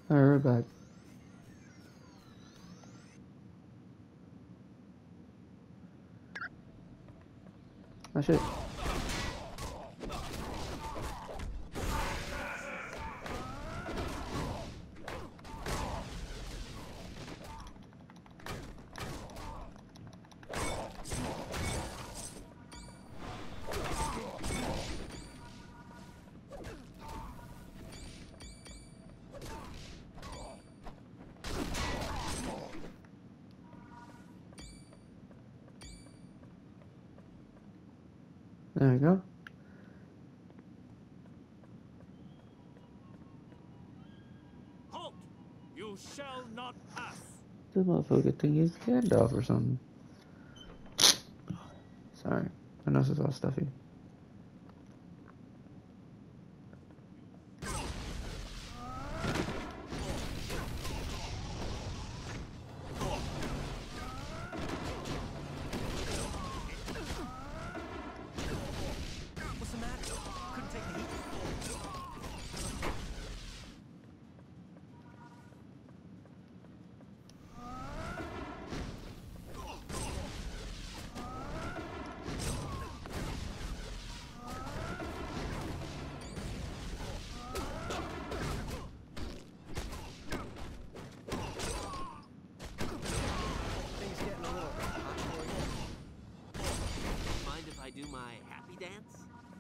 Alright, we're back. Oh shit. There we go. Halt! You shall not pass. This motherfucker think he's Gandalf or something. Sorry. My nose is all stuffy. What's the matter? Couldn't take the heat. Things getting a little hot for you. Mind if I do my happy dance?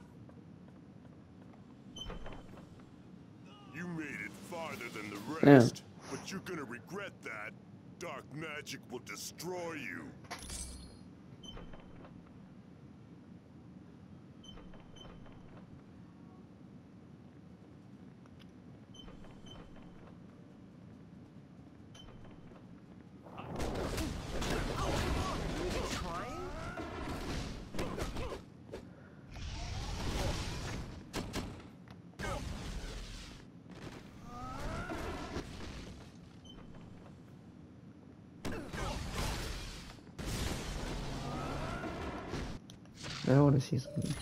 You made it farther than the Damn. rest, but you're gonna regret that. Dark magic will destroy you. Trying? I want to see something.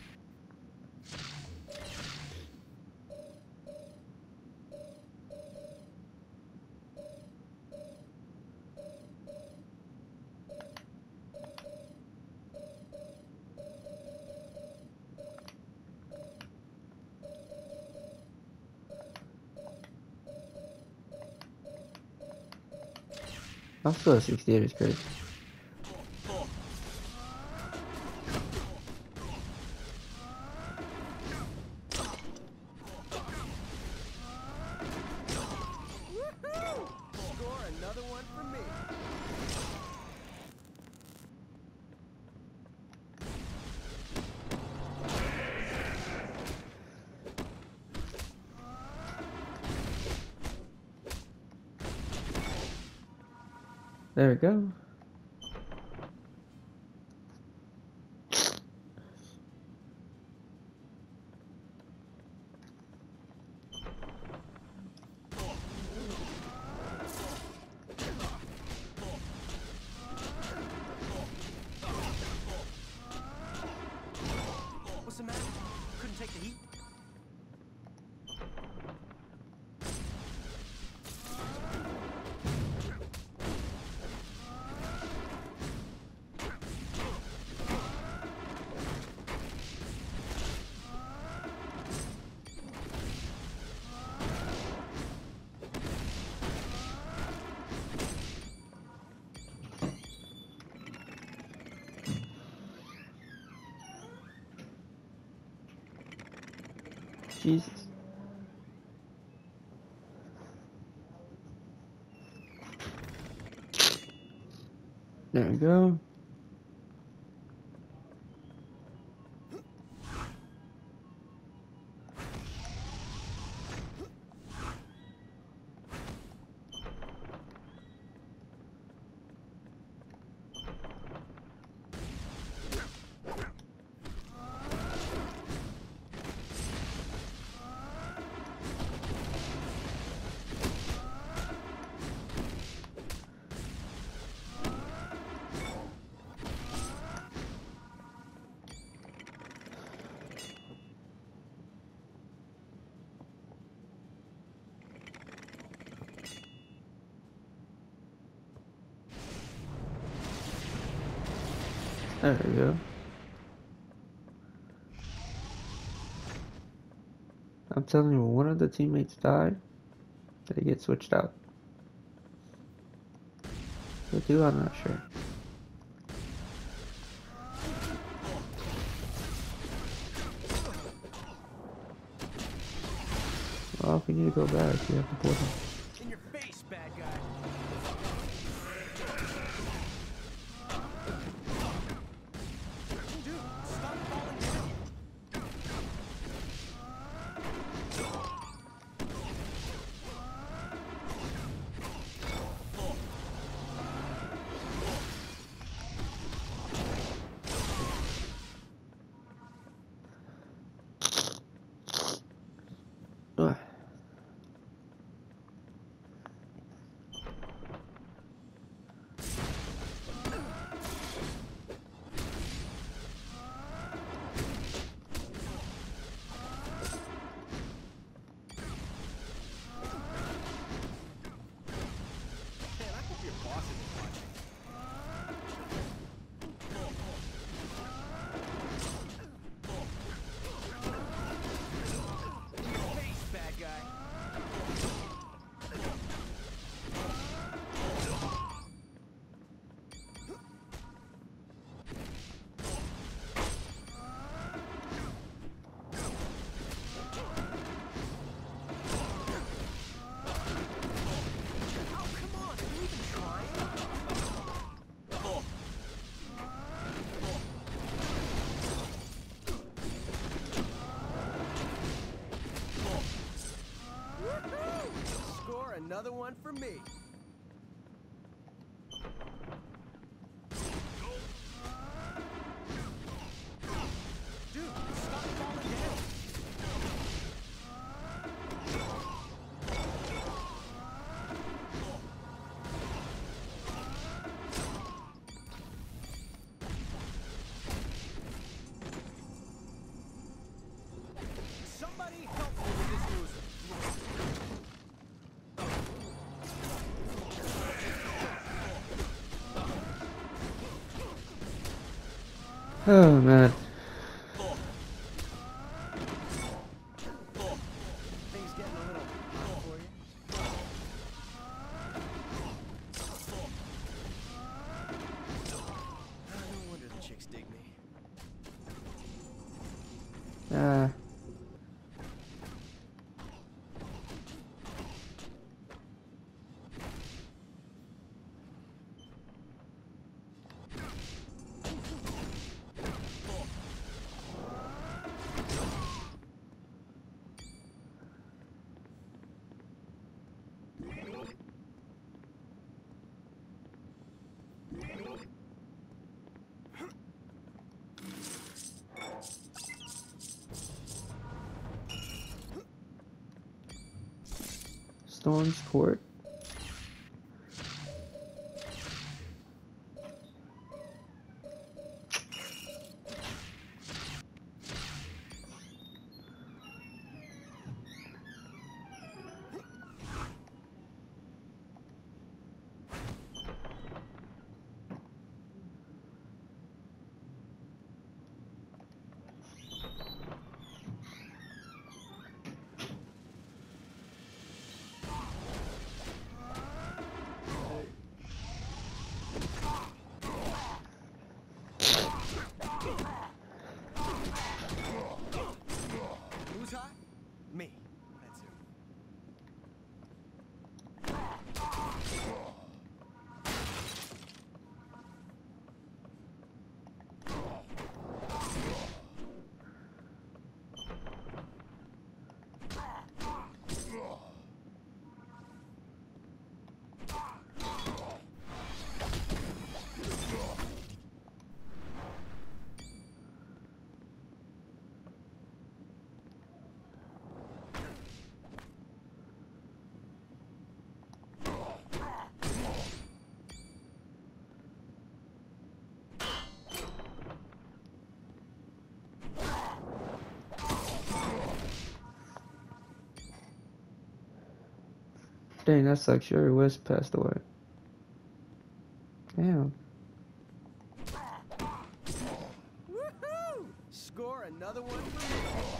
I'm still at 68 is crazy. Score another one for me. There we go. What's the matter? Couldn't take the heat. Jesus. There we go. There we go. I'm telling you, when one of the teammates died, they get switched out. Who do? I'm not sure. Well, if you need to go back, you have to pull them. In your face, bad guy. Dude, stop falling down. Ugh. Man, I hope your boss isn't watching. In your face, bad guy. Oh, come on, are you even trying? Woohoo! Score another one for me. Dude, stop falling down. Somebody help me with this loser. Oh man. Things getting a little hot for you. No wonder the chicks dig me. Ah. Storm's Court. Who's hot? Me. That's who. Dang, that sucks. Sherry West passed away. Damn. Another one for me.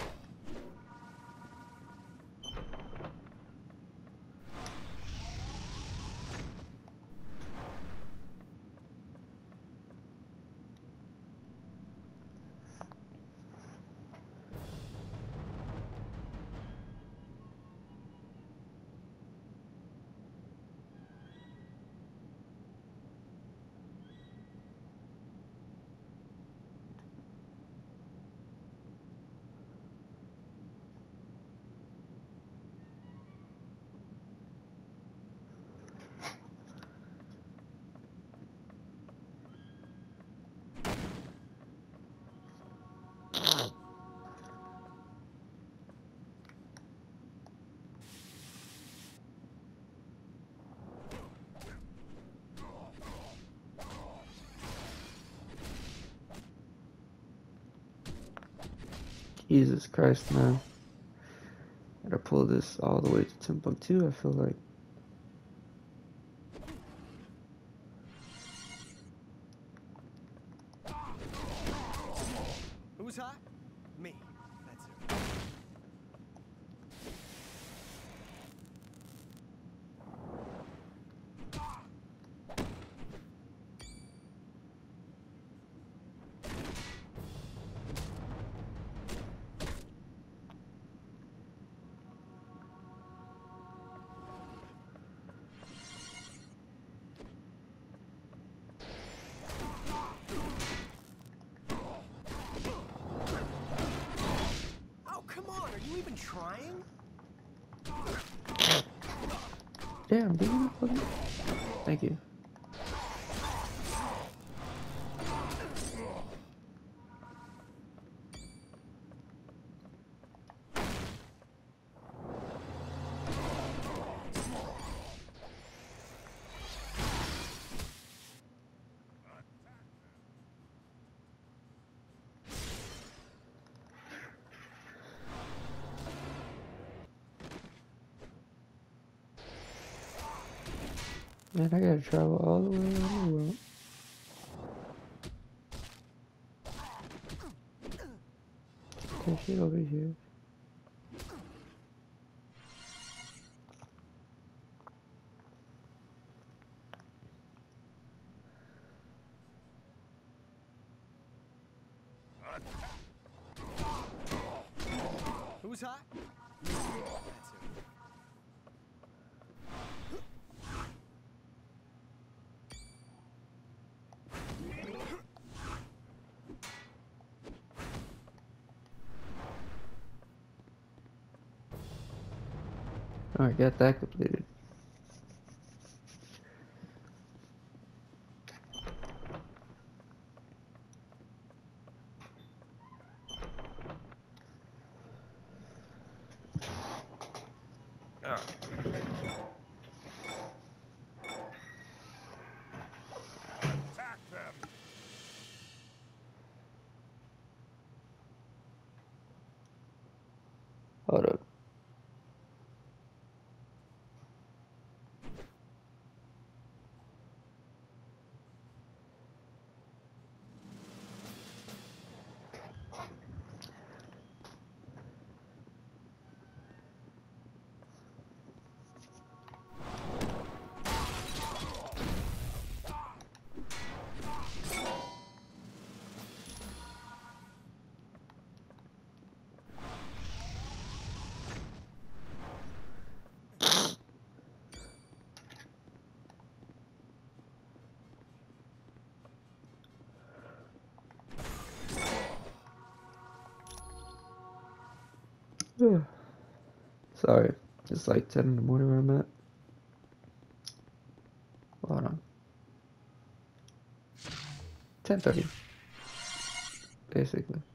Jesus Christ, man. Gotta pull this all the way to Timbuktu, I feel like. Who's hot? Me. That's it. Oh, come on. Are you even trying? Damn, did you fucking... Thank you. Man, I gotta travel all the way around the world. There's shit over here. Who's hot? That's it. Alright, got that completed. Attack them! Hold up. Sorry, it's like 10 in the morning where I'm at. Hold on. 10:30. Basically.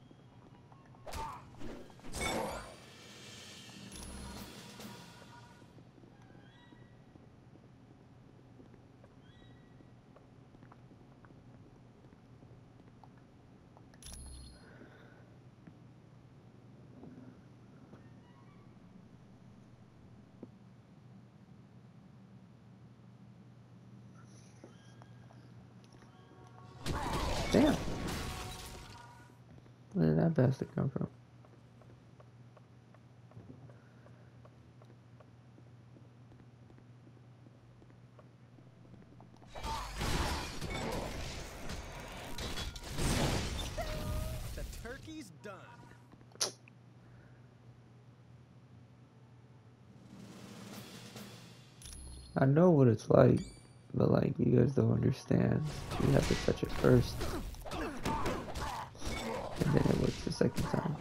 Damn. What did that that bastard come from? The turkey's done. I know what it's like, but like you guys don't understand. You have to touch it first, and then it works the second time.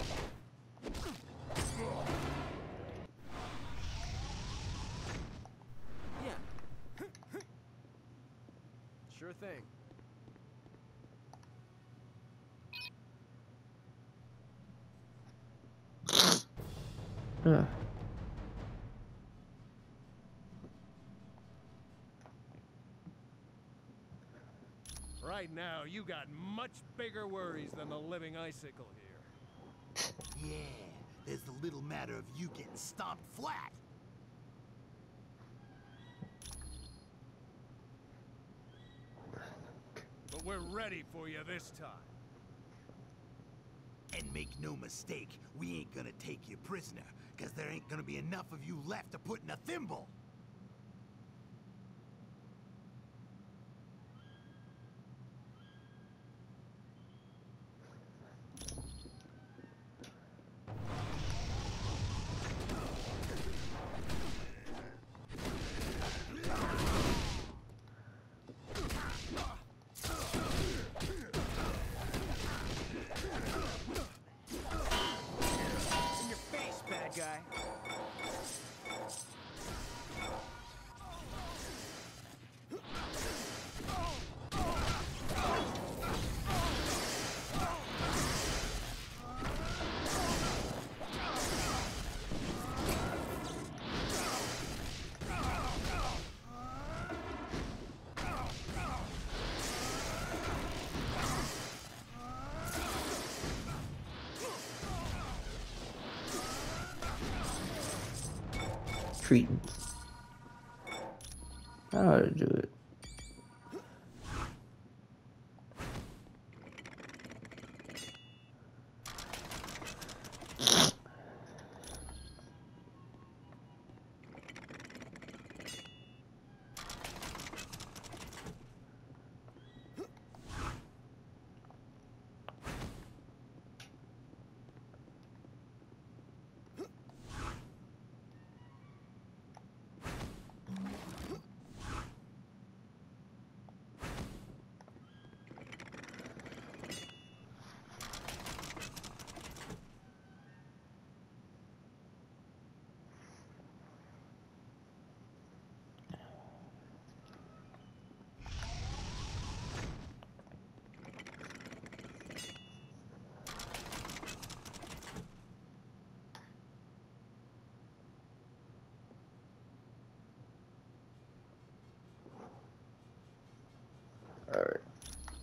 Yeah. Sure thing. Ugh. Right now, you got much bigger worries than the living icicle here. Yeah, there's the little matter of you getting stomped flat. But we're ready for you this time. And make no mistake, we ain't gonna take you prisoner, cause there ain't gonna be enough of you left to put in a thimble. In your face, bad guy. Cretans. I know how to do it. Alright.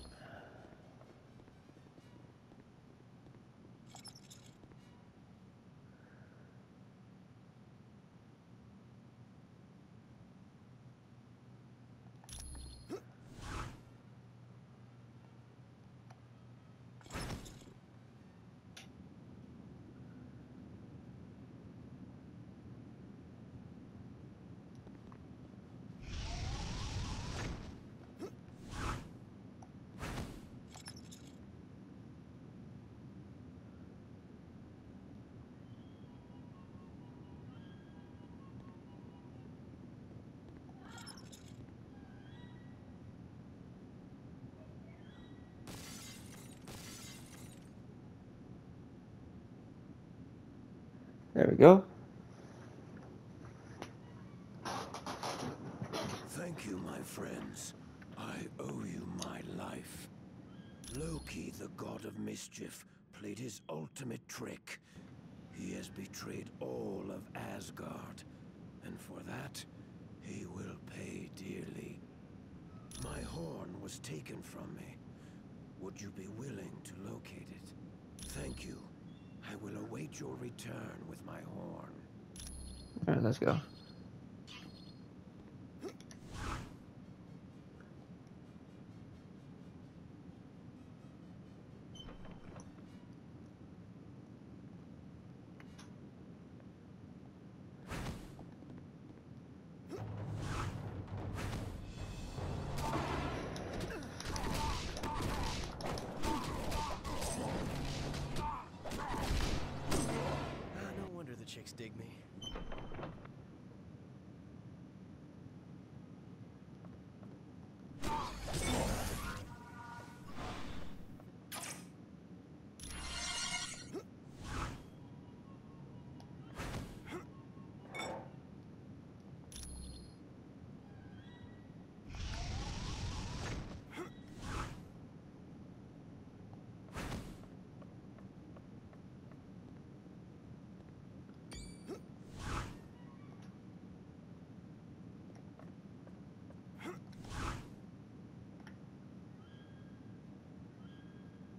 There we go. Thank you, my friends. I owe you my life. Loki, the god of mischief, played his ultimate trick. He has betrayed all of Asgard, and for that, he will pay dearly. My horn was taken from me. Would you be willing to locate it? Thank you. I will await your return with my horn. Alright, let's go.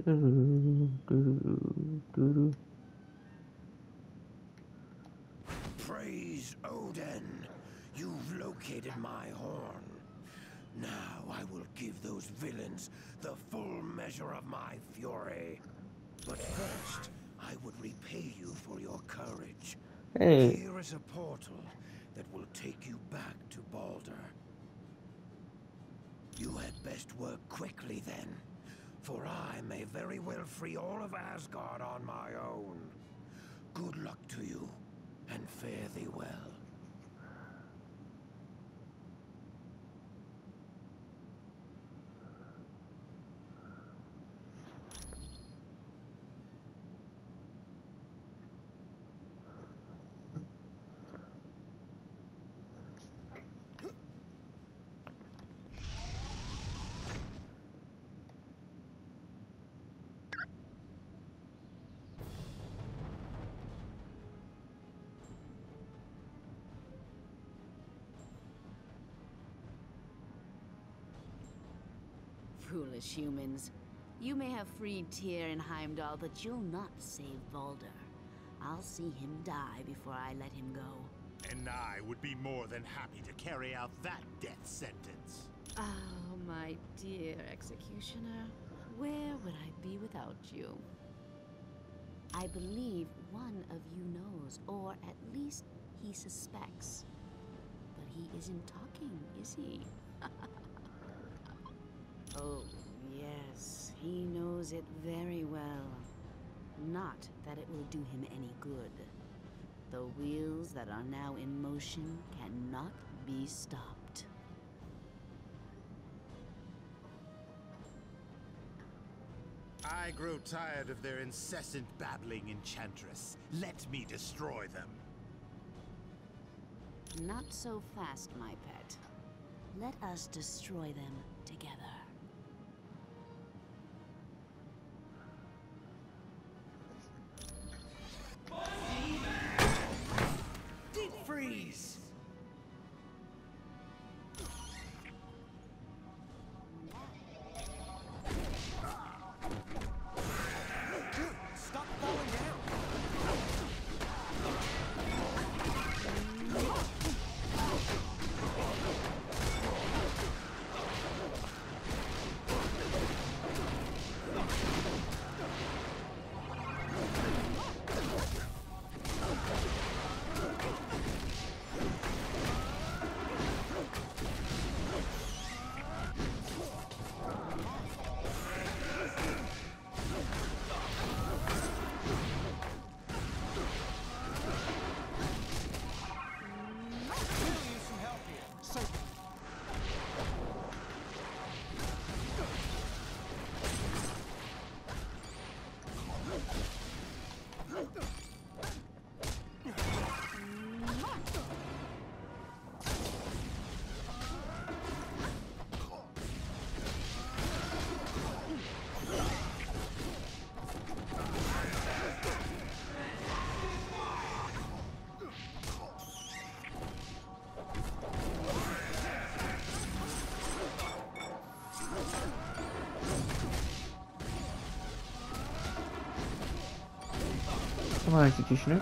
Praise Odin! You've located my horn. Now I will give those villains the full measure of my fury. But first, I would repay you for your courage. Hey. Here is a portal that will take you back to Balder. You had best work quickly then, for I may very well free all of Asgard on my own. Good luck to you, and fare thee well. Foolish humans. You may have freed Tyr and Heimdall, but you'll not save Balder. I'll see him die before I let him go. And I would be more than happy to carry out that death sentence. Oh, my dear executioner. Where would I be without you? I believe one of you knows, or at least he suspects. But he isn't talking, is he? Oh, yes, he knows it very well. Not that it will do him any good. The wheels that are now in motion cannot be stopped. I grow tired of their incessant babbling, Enchantress. Let me destroy them. Not so fast, my pet. Let us destroy them together. Deep freeze! Stop falling down! Come on, executioner.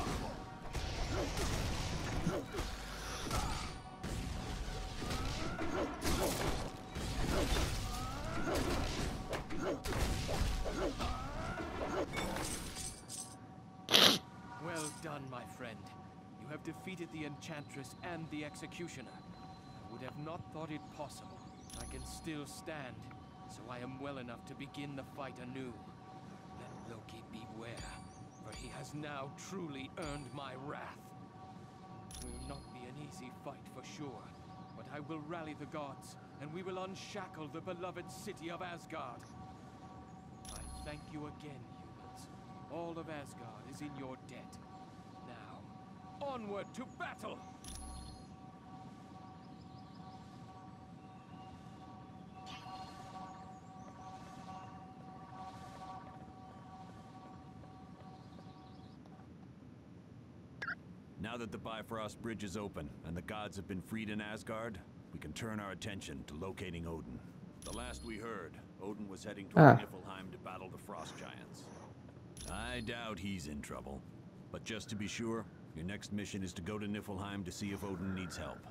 Well done, my friend. You have defeated the Enchantress and the Executioner. I would have not thought it possible. I can still stand, so I am well enough to begin the fight anew. Let Loki beware, for he has now truly earned my wrath. It will not be an easy fight for sure, but I will rally the gods, and we will unshackle the beloved city of Asgard. I thank you again, humans. All of Asgard is in your debt. Now, onward to battle! Now that the Bifrost Bridge is open and the gods have been freed in Asgard, we can turn our attention to locating Odin. The last we heard, Odin was heading toward Ah. Niflheim to battle the Frost Giants. I doubt he's in trouble. But just to be sure, your next mission is to go to Niflheim to see if Odin needs help.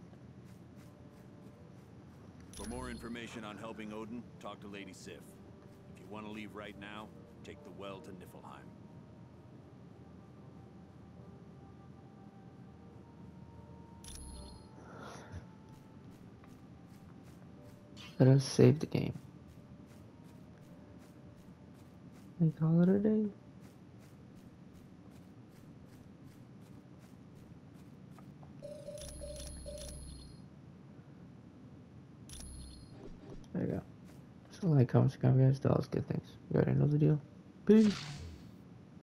For more information on helping Odin, talk to Lady Sif. If you want to leave right now, take the well to Niflheim. Let us save the game. We call it a day. There you go. So like, comment, subscribe, guys. Do all those good things. You already know the deal. Peace.